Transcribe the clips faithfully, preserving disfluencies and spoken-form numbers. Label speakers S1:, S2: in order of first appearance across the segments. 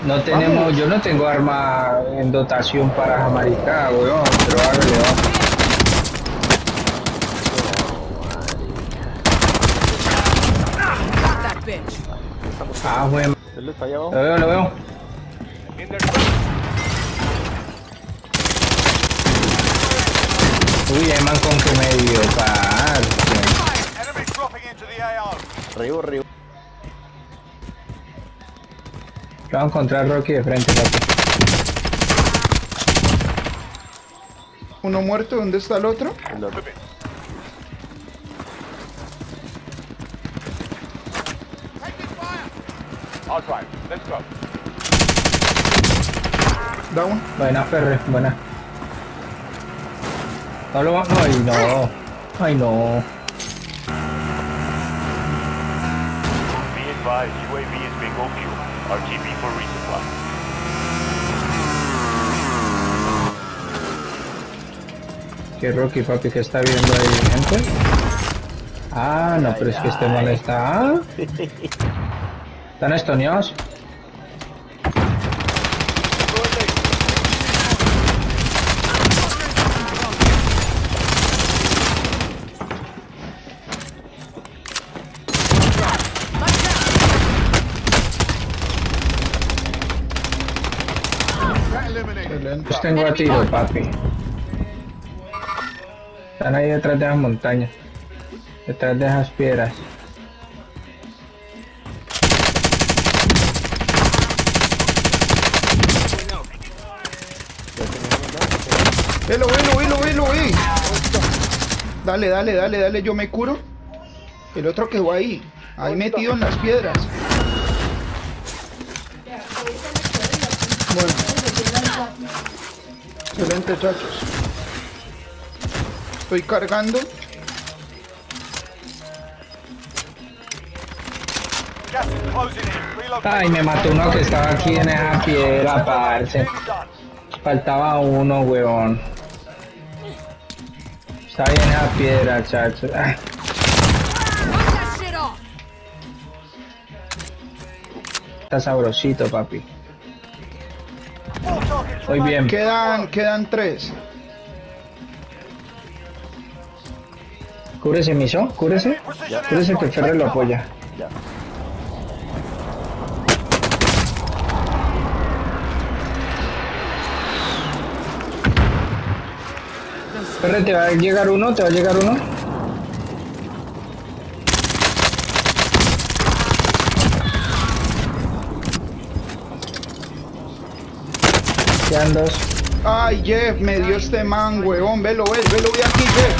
S1: No tenemos,
S2: Vamos.
S1: yo no tengo arma en dotación para jamaica, weón, pero hágale, vamos. Ah, weón.
S3: Él está allá abajo.
S1: Lo veo, lo veo. Uy, hay man con que me dio, parce.
S3: Arriba, arriba.
S1: Lo voy a encontrar Rocky de frente, papi.
S2: Uno muerto, ¿dónde está el otro?
S3: El otro.
S2: Down.
S1: Buena, Ferre, buena. No lo va... Ay, no. Ay, no.
S4: Be advised, U A V is bingo fuel. R T B for resupply.
S1: ¿Qué Rocky, papi, que está viendo ahí, gente? Ah, no, pero es que este man está... ¿Están estoneados?
S2: Excelente.
S1: Los tengo a tiro, papi. Están ahí detrás de las montañas. Detrás de esas piedras.
S2: Velo, velo, velo, velo, eh. Dale, dale, dale, dale, yo me curo. El otro quedó ahí, ahí metido en las piedras. Bueno. Excelente, chachos. Estoy cargando.
S1: Ay, me mató uno que estaba aquí en esa piedra, parce. Faltaba uno, weón. Está bien esa piedra, chacho. Ah. Está sabrosito, papi. Muy bien.
S2: Quedan, quedan tres.
S1: Cúrese, Miso, cúrese. Cúrese que Ferre lo apoya.
S3: Ya.
S1: Ferre, ¿te va a llegar uno? ¿Te va a llegar uno? Quedan dos.
S2: Ay, Jeff, me dio este man, huevón. Velo, ve, velo, ve aquí, Jeff.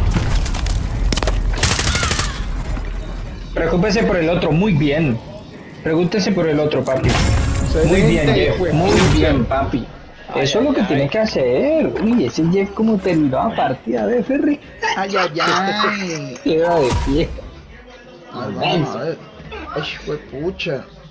S1: Preocúpese por el otro, muy bien. Pregúntese por el otro, papi.
S2: Excelente,
S1: Muy bien, Jeff,
S2: hijo de
S1: muy
S2: pucha.
S1: bien, papi. Eso es lo que tiene que hacer. Uy, ese Jeff como terminó la partida de Ferry.
S2: Ay, ay, ay.
S1: Queda de pie.
S2: Ay, vamos a ver. Ay, hijo de pucha.